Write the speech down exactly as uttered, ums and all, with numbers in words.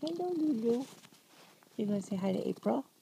Hello, Lulu. You gonna say hi to April?